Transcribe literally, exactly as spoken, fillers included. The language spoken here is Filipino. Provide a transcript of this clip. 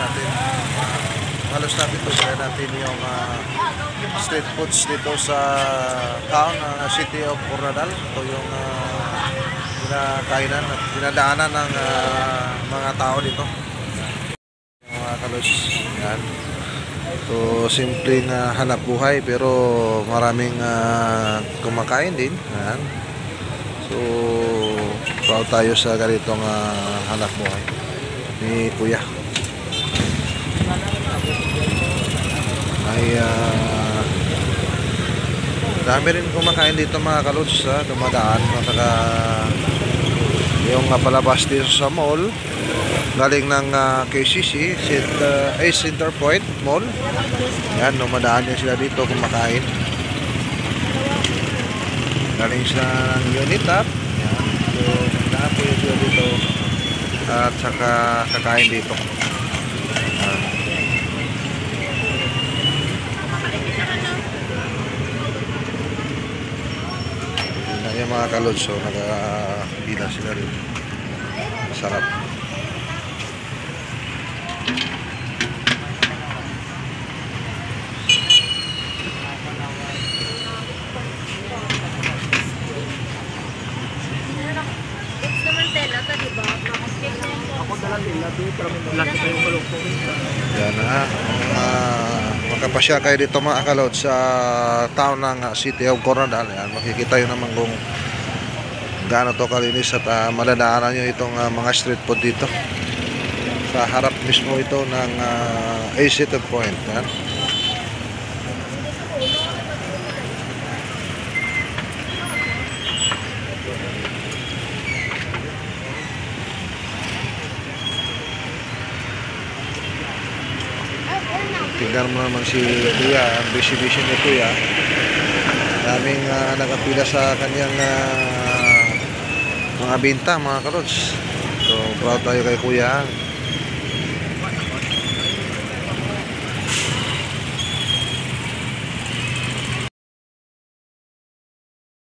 natin. Halos natin to try natin yung uh, street foods dito sa town, uh, city of Coronadal. Ito yung uh, pinakainan at pinadaanan ng uh, mga tao dito, mga kalos. Yan. So simple na hanap buhay pero maraming uh, kumakain din. Yan. So proud tayo sa ganitong uh, hanap buhay ni Kuya. Ay uh, dami rin kumakain dito mga kalods, uh, dumadaan mga yung uh, palabas dito sa mall galing ng uh, K C C, uh, Ace Interpoint Mall. Yan, dumadaan din sila dito kumakain galing sa Unitap. Yan, so daan po sila dito at saka kakain dito. uh, yung mga kalods, so nagpila sila rin. Masarap. Yan na. Uh, makapasya kayo dito mga kalods sa town ng City of Coronadal. Yan, makikita yun naman kung gaano to kalinis at uh, maladaanan nyo itong uh, mga street food dito. Sa harap mismo ito ng uh, Ace Interpoint. Yan. Tingnan mo naman si Kuya, ang busy-busy ni Kuya. Daming uh, nakapila sa kanyang uh, mga binta mga kalods. So proud tayo kay Kuya.